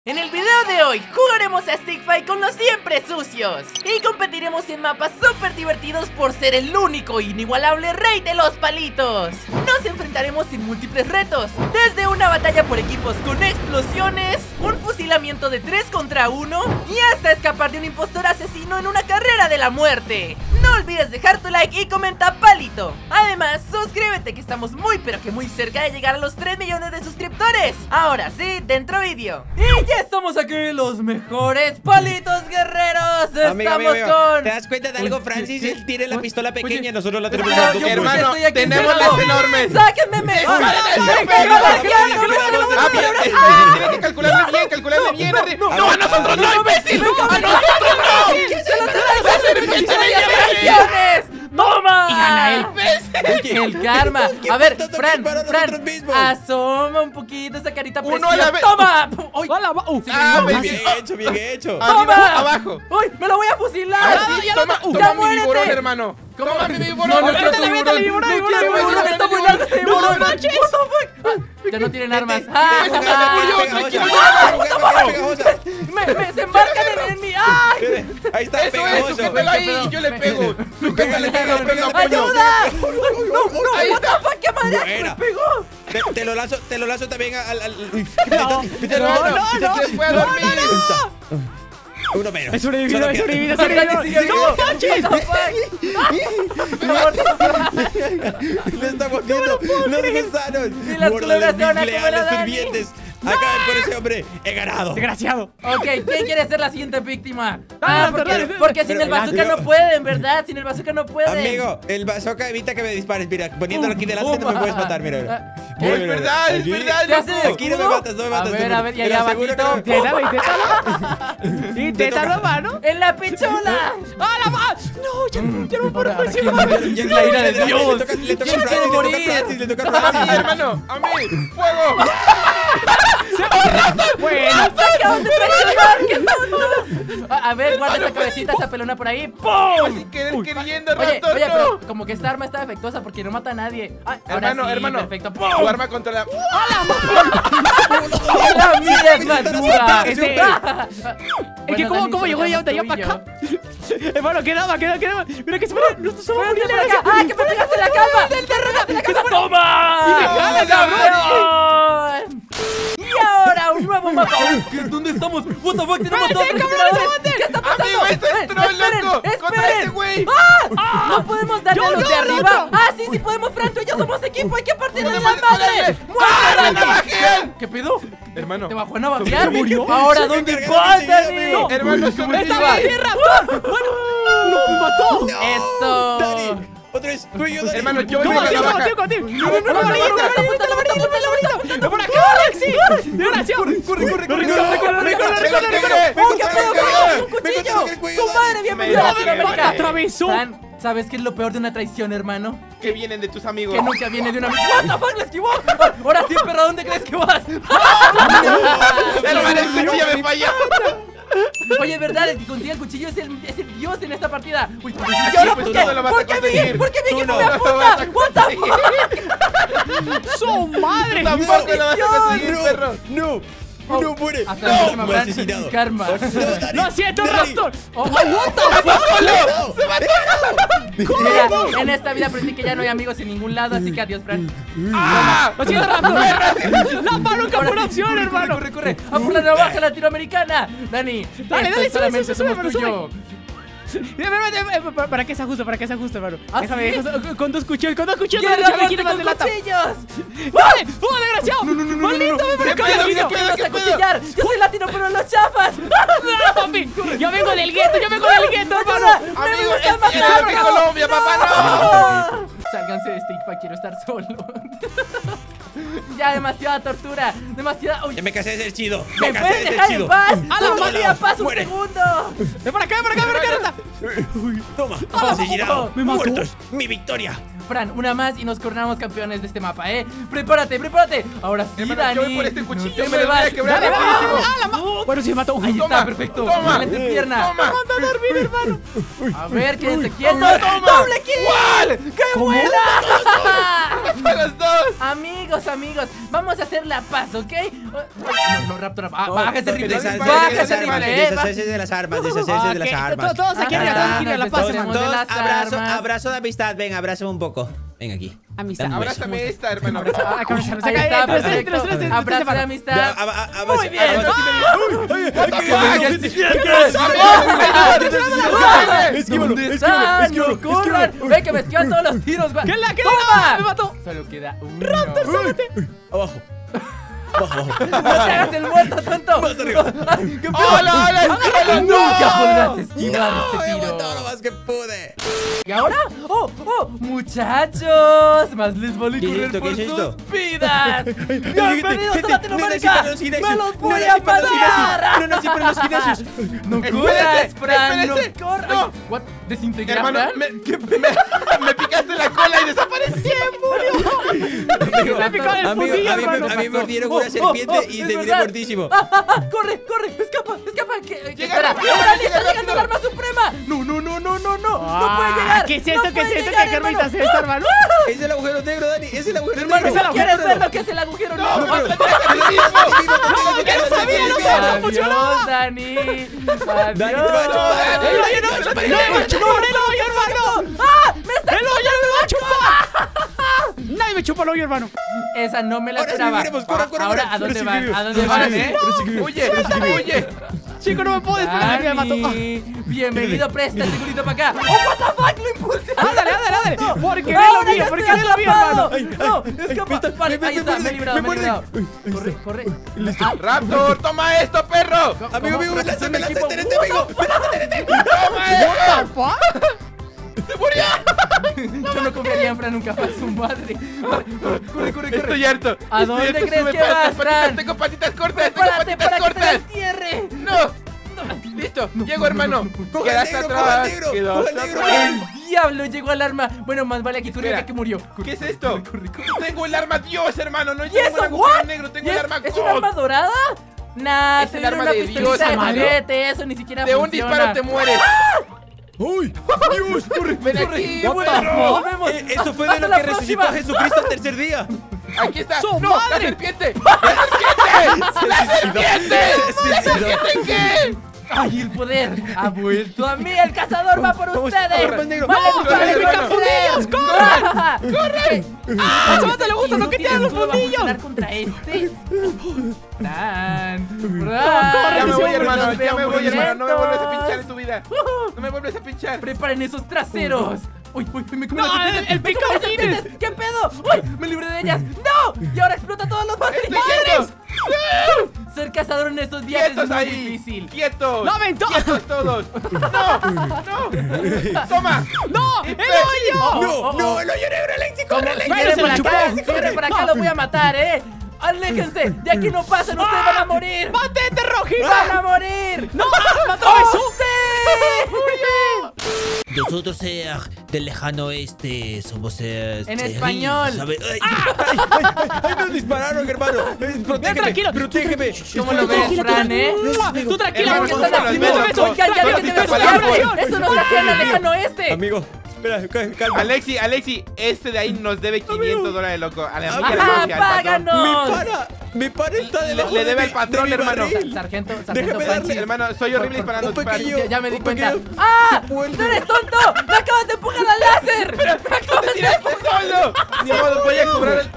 En el video de hoy jugaremos a Stick Fight con los siempre sucios y competiremos en mapas súper divertidos por ser el único e inigualable rey de los palitos. Nos enfrentaremos en múltiples retos, desde una batalla por equipos con explosiones, un fusilamiento de 3 contra 1 y hasta escapar de un impostor asesino en una carrera de la muerte. No olvides dejar tu like y comenta palito. Además, suscríbete que estamos muy pero que muy cerca de llegar a los 3 millones de suscriptores. Ahora sí, dentro vídeo. Y ya estamos aquí, los mejores palitos guerreros. Estamos con... ¿Te das cuenta de algo, Francis? Él tiene la pistola pequeña y nosotros la tenemos espera, grande. hermano, tenemos las enormes. ¡Sáquenme! Tiene que calcularle bien. ¡No, a nosotros no, imbécil! ¡A nosotros no! ¡Toma! ¡Y gana el pez! El karma. A ver, Fran, asoma un poquito esa carita preciosa. ¡Toma! Bien hecho. ¡Toma! ¡Abajo! ¡Uy! ¡Me lo voy a fusilar! Toma mi viborón, hermano. Toma mi viborón. Está muy largo este viborón. Ya no tienen armas. Se embarcan en mí. Ahí está, Eso, sujétalo ahí y yo le pego. ¡Ayuda! ¡No! ¡What the fuck! ¡Qué madre! ¡Me pegó! Te lo lanzo también al... No, se puede dormir. Uno menos. He sobrevivido. Le estamos viendo los gusanos. Y las culebras se van a comer a Dani. sirvientes. Acaben por ese hombre. He ganado. Desgraciado. Ok, ¿quién quiere ser la siguiente víctima? Dale. Porque sin el bazooka no pueden, ¿verdad? Sin el bazooka no pueden. Amigo, el bazooka evita que me dispares. Mira, poniéndolo aquí delante no me puedes matar. Mira. Es verdad. ¿Qué haces? Aquí no me matas, A ver, y allá abajito. Inténtalo, mano. ¡En la pichola! ¡Ah, la más! No, ya no puedo por encima. La ira de Dios. Le toca a Francis, le toca a Francis. Hermano, a mí. ¡Fuego! Bueno, ¡Se acaban de traicionar! ¡Qué tontos! A ver, guarda esa cabecita, esa pelona por ahí. ¡Pum! Sin querer queriendo, Oye, ratón, pero como que esta arma está defectuosa porque no mata a nadie. Hermano, perfecto. tu arma contra la... ¡La mía es más dura! Es que ¿cómo llegó de allá para acá? Hermano, quedaba. Mira que se me... ¡Nosotros somos muy ¡Ah, que me pegaste en la cama! ¡Toma! ¡Y me jala, cabrón! Y ahora un nuevo mapa. ¿Dónde estamos? What the fuck, tenemos dos refrigeradores. ¿Qué está pasando? Amigo, esto es troll, loco. Contra ese güey. No podemos darle a los de arriba. Sí podemos, Fran, tú y yo somos equipo. Hay que partir de la madre. ¡Muérete! ¿Qué pedo? Hermano, ¿Te bajó a navajear? ¿Murió? ¿Ahora dónde vas, Dani? hermano, ¡Está en la tierra! ¡No, me mató! ¡Eso! Dani, otra vez, tú y yo, Dani. hermano, yo ¿Cómo? vengo a la baja. ¡No, por acá, Alexi! ¡Desgraciado! ¡Corre! ¡Un cuchillo! ¡Su madre, bienvenido a Latinoamérica! ¡Atravesó! Fran, ¿sabes qué es lo peor de una traición, hermano? Que vienen de tus amigos. Que nunca viene de una... ¡What the fuck! ¡Lo esquivó! Ahora sí, perro, ¿dónde crees que vas? Hermano, el cuchillo me falló. Oye, es verdad, el que consigue el cuchillo es el dios en esta partida. Uy, Sí, ¿y ahora pues por tú qué? no lo vas a ¿Por qué conseguir. ¿Por qué mi Tú equipo no. me No lo vas apunta? a ¿What the fuck? ¡Su madre! Tampoco lo vas a conseguir, perro. No, muere. Hasta la próxima, Me ha Fran. asesinado. Karma. Dani, ¡Lo siento, Dani. Raptor! What the ¡Se Mira, en esta vida aprendí que ya no hay amigos en ningún lado, así que adiós, Fran. ¡Lo siento, Raptor! ¡La mano nunca fue una opción, hermano! Corre. ¡A por la navaja latinoamericana! Dani, Dale, solamente sube, somos tú y yo. ¿Para qué se ajusta, hermano? ¿Ah, Déjame, sí? con dos cuchillos, ¡Quiero no me muerte quite más con de lata. cuchillos! ¡Vale! ¡Oh, desgraciado! ¡Maldito, me ¿Qué marcó pedo, el video! qué pedo? ¡Vas a cuchillar! ¡Yo soy latino, pero los chafas! ¡No, papi! ¡Yo vengo del gueto, hermano! Amigo, es de Colombia, papá, no. Sálganse de Stick Fight, quiero estar solo. Ya, demasiada tortura. Demasiada... Uy, Ya me cansé de ser chido. ¿me pueden dejar en paz? ¡Solo Toma, me paz un muere. segundo! ¡Ven por acá! Toma, ¡Hola, asesinado. me mató. Muertos. Mi victoria. Fran, una más y nos coronamos campeones de este mapa, Prepárate. Ahora sí, Hermano, Dani. yo voy por este cuchillo, No te me lo voy a muevas. quebrar Dale, rapidísimo. Bueno, sí me mató. Ahí Toma, está, perfecto. toma. Dale en tu pierna. Toma. ¡Manda a dormir, hermano! A ver, quédense quietos. Toma. ¡Doble kill! ¡Qué buena! mato a los dos. Amigos, vamos a hacer la paz, ¿ok? No, Raptor, baja ese rifle. Deshacerse de las armas, deshacerse de las armas. Todos aquí arriba, la paz, hermano. Abrazo de amistad, ven, abrázame un poco. Ven aquí. Amistad. Abrázame esta, hermano. Ahí está, perfecto. Abrazo de amistad. Muy bien. ¿Dónde están? ¡No corran! ¡Ve que me esquivan todos los tiros! ¿Qué la ¡Toma! ¡Me mató! Solo queda uno. ¡Raptor, súbete! Abajo. ¡No te hagas el muerto, tonto! Más arriba. ¡Qué ¡Hola! ¡Nunca podrás esquivar este He aguantado tiro! lo más que pude. ¿Y ahora? ¡Oh! ¡Muchachos! Más les vale ¿Qué es correr esto? por ¿Qué es sus esto? vidas! ¡Bienvenidos gente, a Latinoamérica! no nací para los ¡Me los voy gimnasios, a matar! no nací para los gimnasios. ¡No corras, Fran! ¡No espérese. corras! No. ¿What? ¿Desintegrar, Hermano, Fran? me picaste la cola y desaparecí. Me picó el fundillo, hermano. A mí me mordieron una serpiente y es terminé verdad. muertísimo. ¡Corre! ¡Escapa! Llega, ¡Espera! rápido, ¡Ahora llega, está llegando rápido. el arma suprema! ¡No! ¡No puede llegar! ¿Qué es esto? ¡No ¿Qué es puede esto? llegar, ¿Qué carnita es hermano! esta, hermano? Es el agujero negro, Dani. Es el agujero Hermano, negro. ¿quieres ver lo que es el agujero negro? No, ¡Adiós, que no sabía, no sabía. Dani! Dani, te ¡Adiós! va a chupar. ¡El hoyo no me chupar! ¡El hoyo, hermano! ¡Ah! ¡Me está ¡El hoyo no me va a chupar! Nadie me chupa el hoyo, hermano. Esa no me la Ahora sí esperaba. viviremos, corre, Ahora, corre. ¿a dónde Pero sí van? viviremos. ¿A dónde Pero sí van, viviremos. Huye. Chico, no me puedo despegar, me mató. Dani, bienvenido, presta el segurito para acá. ¡Oh, what the fuck! ¡Lo impulsé! Ándale. Por querer lo ¡Ahora mío, ya por estoy querer lo mío, atrapado! hermano. ¡No! ¡Escapa! Vale, ahí está, me he librado, Corre. Raptor, toma esto, perro. Amigo, lánzame, equipo. lánzate, amigo. Toma esto. ¡Se murió! Yo no confiaría en Fran nunca para su madre. Corre. Estoy harto. ¿A dónde Estoy harto, crees sube que para vas, las patitas, Fran? Tengo patitas cortas, ¡Prepárate para que te la entierre! No. Listo, llego, hermano. Coge Quedaste el negro, atrás. coge el negro, Quedaste coge el negro. atrás. ¡El diablo! Llegó al arma. Bueno, más vale aquí tu Espera. que murió. ¿Qué es esto? Tengo el arma Dios, hermano. No ¿Y tengo eso? el agujero ¿What? negro, ¿Y tengo el arma ¿Es God. un arma dorada? Nah, Es te el dieron arma una de pistolita Dios, de hermano. juguete. Eso ni siquiera De un funciona. disparo te mueres. ¡Uy! ¡Dios! Ven aquí, What the perro. fuck? Nos vemos. Eso fue de Hasta lo la que resucitó próxima. a Jesucristo al tercer día. Aquí está. ¡Su ¡No! ¡La madre! serpiente! ¡La serpiente! ¡La serpiente qué! ¡Ay, el poder! ¡Ha vuelto a mí! ¡El cazador va por ustedes! corre, negro. ¡Vale, ¡No, corre, corre, corre! ¡Corre! ¡A su madre le gusta lo que te dan los fundillos! Contra este? Fran, Ya me voy, hermano. los Ya veo me voy, hermano. No me vuelves a muriendo. pinchar en tu vida. No me vuelves a pinchar. ¡Preparen esos traseros! ¡Uy, me comí No, las serpientes! el ¡Me comí las picafines. serpientes! ¿Qué pedo? ¡Uy! ¡Me libré de ellas! ¡No! ¡Y ahora explota todos los ¡Estoy madres! quieto! Ser cazador en estos días es ¡Quietos muy ahí! difícil. ¡Quietos! ¡No, ven, ¡Quietos todos! ¡No! ¡Toma! ¡No! ¡El hoyo! No, el hoyo negro, Alexi, ¿Cómo? corre, Si Alexi. viene por se lo acá, chupó. si viene por acá lo voy a matar, ¿eh? ¡Aléjense! ¡De aquí no pasan! ¡Ustedes van a morir! ¡Mátete, Roji! ¡Van a morir! ¡No! ¡Mató ¡Oh, eso! sí! Nosotros del lejano oeste somos En español. ¡Ay, nos dispararon, hermano! Protégeme, tranquilo. protégeme. ¿Cómo lo ves, Fran, eh? Tú tranquila, Hermano, ¿Qué porque están los haciendo? besos. Oigan, ya vi que te Tranquilo, Eso no se hace en el lejano oeste. Amigo, espera, calma. Alexi, este de ahí nos debe $500, loco. A la ¡Ajá, mafia, al patrón. páganos! Mi pana está debajo Le debe de al patrón, de mi hermano. barril. Sargento Déjame Panchi. darle. Hermano, soy horrible disparando. Un pequeño- Ya me di un cuenta. pequeño- ¡Ah! puente. ¡No eres tonto! ¡Me acabas de empujar al láser! ¡Me acabas de ¡Tiraste solo! Ni modo, voy a cobrar el...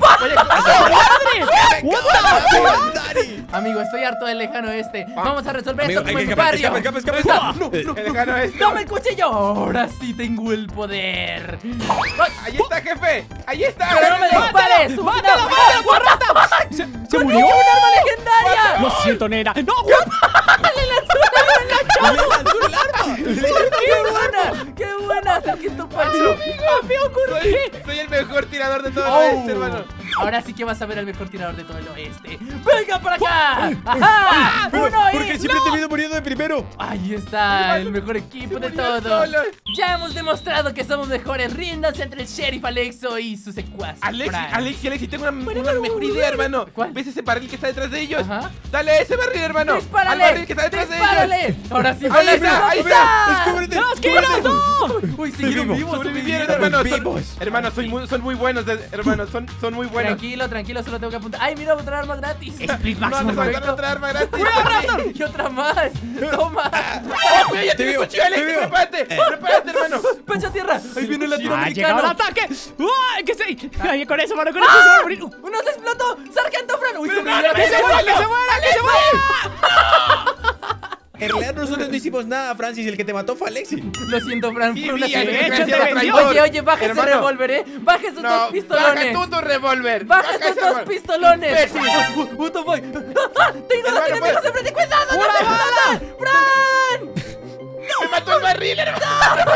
Dani. Amigo, estoy harto del lejano oeste. Vamos a resolver Amigo, esto hay como que en escapar, barrio. escapa. No, El lejano este. ¡Toma el cuchillo! Ahora sí tengo el poder. Ahí está, jefe. Ahí está. ¡Pero no me dispares! ¡Mátalo, mátalo! ¿Se murió? ¡Un arma legendaria! Lo siento, nena. ¡No! ¡Le lanzó un arma en la le lanzó el arma. ¡Qué buena! ¡Qué buena! Sargento Pancho. Soy el mejor tirador de todo Oh. el oeste, hermano. Ahora sí que vas a ver al mejor tirador de todo el oeste. ¡Venga para acá! ¡Ajá! Pero, ¡Uno porque y... siempre te he ido muriendo de primero. Ahí está, el mejor equipo de todos. solos. Ya hemos demostrado que somos mejores. Ríndanse entre el sheriff Alexo y sus secuaces. Alexi, tengo una mejor idea, hermano. ¿Cuál? ¿Ves ese barril que está detrás de ellos? Ajá. Dale a ese barril, hermano. ¡Dispárale! Al barril que está detrás de ellos. ¡Dispárale! Ahora sí, Ahí está, ahí está. ¡Descúbrete! ¡Tenemos que irnos! ¡No! Uy, siguieron Vivos. vivos, Sobrevivieron, sobrevivieron. hermano. Hermano, son muy buenos, hermano. Son muy buenos. Tranquilo, solo tengo que apuntar. ¡Ay, mira, otra arma gratis! Split No, máximo. nos faltaron otra arma gratis. Y otra más. Toma. ¡Oh, ya te vi, cuchillo, Alexi! vivo. ¡Prepárate! ¡Prepárate, hermano! ¡Pecha a tierra! ¡Ahí viene el ¡Ha llegado el latinoamericano! ataque! ¡Uy! ¿Qué sé? Ay, con eso, mano, con eso se va a morir. ¡Uno se explotó! ¡Sargento Fran! ¡Uy, No, sobrevivieron! que se muera, ¡Que se muera! ¡Que se muera! En realidad nosotros no hicimos nada, Francis. El que te mató fue Alexi. Lo siento, Fran, Sí, fue una vi, Alexi, accidente. échate, gracias, vendió. traidor. Oye, baja ese Hermano. revólver, baja esos dos No, baja pistolones. tú tu revólver. Baja esos ese dos revólver. pistolones. Imbécil. ¡Puto boy! ¡Tengo los Hermano, enemigos pues. enfrente! ¡Cuidado! ¡No ¡Una se bala! matan! ¡Fran! ¡Me mató el barril, hermano!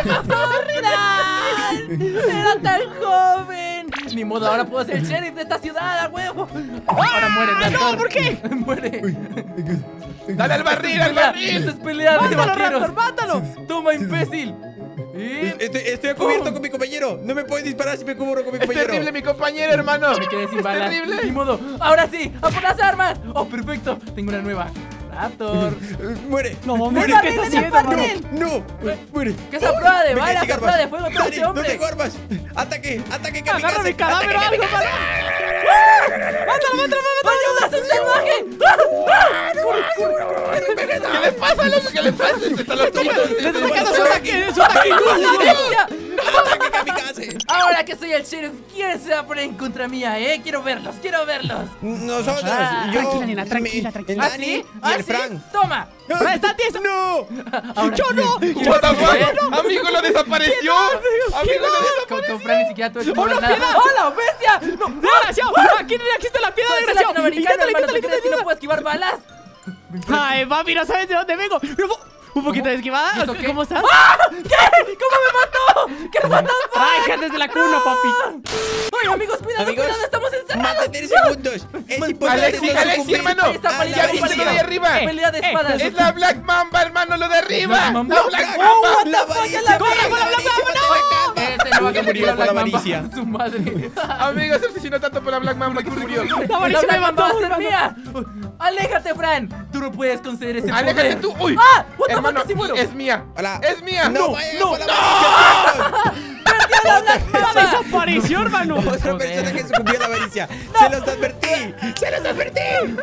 ¡Fran! ¡Era tan joven! Ni modo, ahora puedo ser el sheriff de esta ciudad, a huevo. Ahora muere, Raptor. no, ¿por qué? Muere. ¡Dale al barril, al Esto barril! es pelea de ¡Mátalo, vaqueros. Raptor, mátalo! Toma, imbécil. Y... Estoy a cubierto con mi compañero. No me puedes disparar si me cubro con mi Es compañero. terrible, mi compañero, hermano. Me quedé sin Es balas. terrible. Ni modo. Ahora sí, ¡a por las armas! ¡Oh, perfecto! Tengo una nueva. Raptor. Muere. No, muere. ¿qué está haciendo, hermano? No, muere. ¿Qué es a prueba de Me quedé balas? sin ¡A prueba armas. de fuego todo Dani, este no hombre! tengo armas. Ataque, kamikaze. Agarra mi cadáver o Ataque algo, kamikaze. ¡Mátalo! ¡Ayuda! ¡Es un salvaje! ¿Qué le pasa, loco? ¿Qué le pasa? Se está los ¡Le está sacando su ataque! Ataque kamikaze. Ahora que soy el sheriff, ¿quién se va a poner en contra mía, Quiero verlos, quiero verlos. Nosotros, Ah, yo, tranquila, nena, tranquila, tranquila. el Dani ¿Ah, y sí? el Fran. ¡Toma! ¡Fran, está tieso! ¡No! Ahora, ¡Yo no! What the fuck? Amigo, lo desapareció. Amigo, lo desapareció. Con Fran ni siquiera tuve que ¡Oh, mover no, nada. piedad! ¡Hola, bestia! ¡No! ¡Desgraciado! ¡Aquí existe la piedra, ¡Soy desgraciado! latinoamericano, hermano! ¿Tú crees que no ¡Intenta! puedo esquivar balas? ¡Ay, papi, no sabes de dónde vengo! Un poquito de esquivada. ¿Y eso qué? ¿Cómo estás? ¿Qué? ¿Cómo me mató? ¿Qué mató? ¡Ay, desde la cuna, papi! ¡Ay, amigos, cuidado, Amigos, cuidado! ¡Estamos encerrados! Mantén segundos. Es importante. Alexi, no Alexi, sucumbir hermano. Ahí está, a la Palillo, ¿Ya viste avaricia. lo de arriba? Pelea de espadas. Es la Black Mamba, hermano, lo de arriba. Black Mamba. La Black Black Mamba. Mamba. La avaricia. la ¡Corre, Black la avaricia! Ese no va a Que murió competir a por la Black Mamba. avaricia. Su madre. Amigo, se obsesionó tanto por la Black Mamba que murió. ¡La avaricia me Black Mamba mató! va a ser mía. ¡Aléjate, Fran! Tú no puedes conceder ese Aléjate poder. tú. Uy. ¡Ah! What the Hermano, fuck, casi muero. es mía. Hola. Es mía. No, vaya no, con la avaricia. ¡La desapareció, hermano! Otra Joder. persona que sucumbió a la avaricia. Se los advertí. Se los advertí.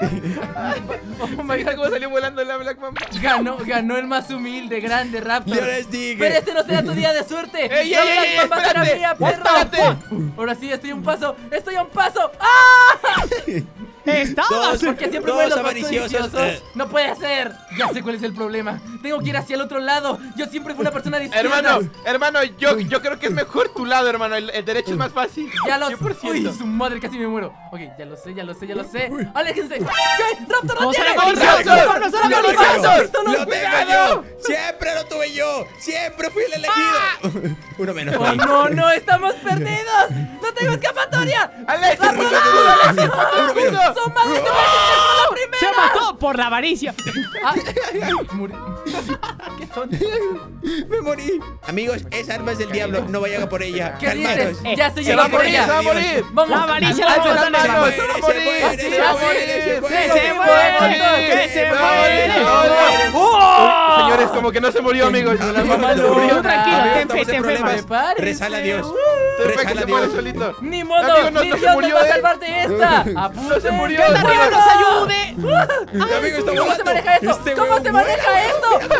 Oh my ¿Viste God. cómo salió volando la Black Mamba? Ganó el más humilde, grande Raptor. Yo les dije. Pero este no será tu día de suerte. Ey, La ey, Black ey, Mamba será espérate. mía, perro. Espérate. Ahora sí, estoy a un paso. ¡Estoy a un paso! ¡Ah! ¡Estabas! Dos. Porque siempre Dos mueren los avariciosos. codiciosos. No puede ser. Ya sé cuál es el problema. Tengo que ir hacia el otro lado. Yo siempre fui una persona de izquierdas. Hermano, yo creo que es mejor tu lado, hermano. El derecho es más fácil. Ya lo 100%. Uy, su madre, casi me muero. Ok, ya lo sé. ¡Aléjense! ¿Qué? ¡Raptor no ¡No tiene! será avaricioso! ¡No será avaricioso! Lo tengo yo. Siempre lo tuve yo. Siempre fui el elegido. Uno menos. ¡Ay, no! ¡Estamos perdidos! ¡No tengo escapatoria! Alexi, ¡Raptor, Alexi, Uno menos. ¡Son madres! ¡Se merecen por la primera! ¡Se mató por la avaricia! Ah, murió. ¡Qué tonto! Me morí. Amigos, esa arma es del diablo. No vayan a por ella. ¿Qué Calmaros. dices? Ya estoy Se yendo va a por se ella. va a morir. Vamos. La avaricia la Alza vamos las a manos, tener. se va a morir. Se muere. ¡Que se muere! ¡Que se muere! Uy, señores, como que no se murió, amigos. La mamá lo murió. Tranquilo, Amigos, ten estamos fe, en ten fe, problemas. Prepárense. Rezale a Dios. Después que Rezale a se muere Dios. solito. Ni modo, Amigo, no ni se Dios murió, me va a ¿eh? salvar de esta. No se murió. ¡Que arriba nos ayude! Amigo, está ¿Cómo se volando. maneja esto? Este ¿Cómo huevón se maneja vuela. esto?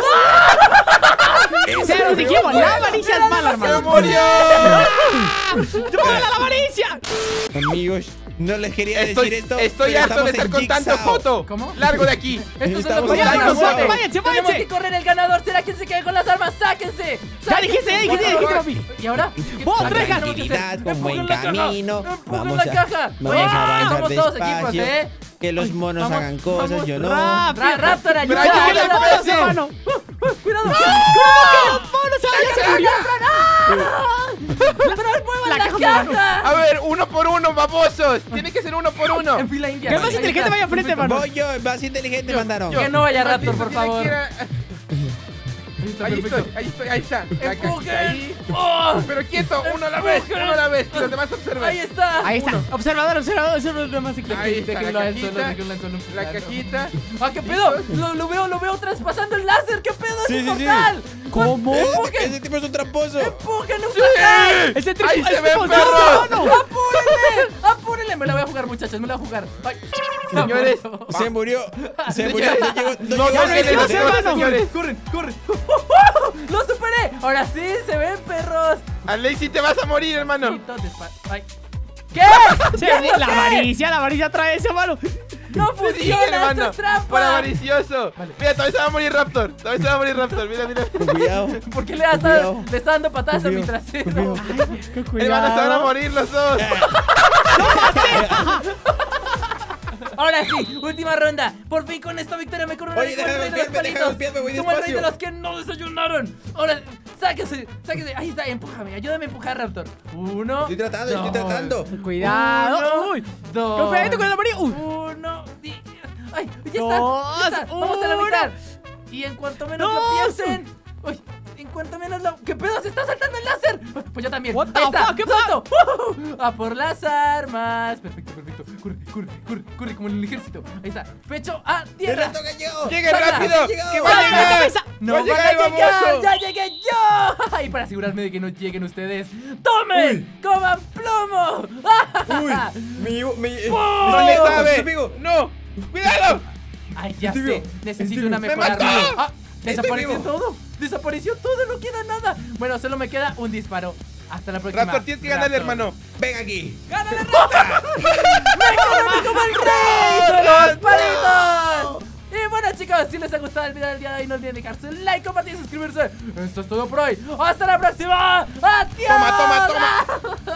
¡Se lo dijimos! ¡La avaricia es mala, ¡Se hermano! murió! ¡Mala la avaricia! Amigos, no les quería decir esto. Estoy pero harto de estamos estar en con tanta Jigsaw. foto. ¿Cómo? Largo de aquí. Esto es Estamos lo que en llama la Jigsaw. muerte. Váyanse, Tenemos váyanse. que correr el ganador. ¿Será quien se quede con las armas? ¡Sáquense! Ya dijiste, papi. ¿Y ahora? Vos, La deja. tranquilidad, con buen Empujen la caja. camino. Empujen la caja. Vamos a avanzar somos todos equipos, despacio. Que los monos Vamos, hagan cosas, vamos. yo no. Raptor, ayuda. Pero ¡Que ayuda, los monos, imbécil. hermano! Cuidado. ¡Monos, ya se murió! ¡Pero muevan La la caja me ganó. caja! A ver, 1 por 1, babosos. Tiene que ser 1 por 1. En fila india. Que el más Ahí inteligente está. vaya enfrente, hermano. Voy yo, más inteligente mandaron. Que no vaya Raptor, por favor. Listo, Ahí perfecto. estoy, ahí estoy, ahí está. La ¡Empujen! cajita ahí. ¡Oh! Pero quieto, uno a la vez, ¡Empujen! uno a la vez. Que los demás observen. Ahí está. Ahí está. Observador, nada más. Ahí está Déjenlo la a él solo, cajita. déjenlo a él solo. La cajita. ¡Ah, qué pedo! Lo veo traspasando el láser. ¿Qué pedo? Sí, ¡Es sí, un sí. portal! ¿Cómo? Ese tipo es un tramposo. ¡Empujen un portal! Ese Ahí se ese ven, tipo- perros. no, no. ¡Apúrenle! ¡Apúrenle! Me la voy a jugar, muchachos, me la voy a jugar. Ay. Señores. Se murió. Se murió. No llegó. No, No ya llegó. viene no, la no, segunda, no, señores. ¡Corren! ¡Lo superé! ¡Ahora sí! ¡Se ven, perros! A Lazy te vas a morir, hermano. Ay. ¿Qué? Sí, ¿Ya no la sé? avaricia trae ese mano. ¡No Sí, funciona! ¡Esto hermano. es trampa! Por avaricioso. Vale. Mira, todavía se va a morir Raptor. Todavía se va a morir Raptor. Mira, mira. Cuidado. ¿Por qué le Cuidado. está dando patadas a mi Confío, trasero? Hermano, se van a morir los dos. Ahora sí, última ronda. Por fin con esta victoria me coronaré Oye, como el déjame rey de los golpearme, déjame palitos. golpearme, voy Como el rey de despacio. los que no desayunaron. Ahora, sáquese. Ahí está, empújame. Ayúdame a empujar, Raptor. 1. Estoy tratando. Cuidado. Uno, Uy. dos. Con cuidadito con el amarillo. Uy. 1. Ay, ya Dos, está. Vamos a la uno. mitad. Y en cuanto menos lo Dos. piensen. Uy, en cuanto menos lo. ¿Qué pedo? ¡Se está saltando el láser! Pues yo también. What the Ahí está. fuck, ¿qué ¡Salto! ¡A por las armas! Perfecto. Corre como en el ejército. Ahí está. Pecho a ¡Me tierra. toca yo! ¡Lleguen Salga. rápido! Llegado. ¡Que va a ¡Salga la llegar! cabeza! ¡No ¡Va a van a llegar el llegar! baboso! ¡Ya llegué yo! Y para asegurarme de que no lleguen ustedes, ¡tomen! ¡Coman plomo! ¡No le sabe! Amigo. ¡No! ¡Cuidado! Ay, ya Estoy sé. vivo. Necesito Estoy una vivo. mejor ¡Me mató! arma. Ah, Estoy desapareció vivo. todo. Desapareció todo, no queda nada. Bueno, solo me queda un disparo. Hasta la próxima. Raptor, tienes que ganarle, Raptor. hermano. Ven aquí. ¡Gánale, Raptor! ¡Me coroné como el rey de los palitos! Y bueno, chicos, si les ha gustado el video del día de hoy, no olviden dejar su like, compartir y suscribirse. Esto es todo por hoy. ¡Hasta la próxima! ¡Adiós! Toma.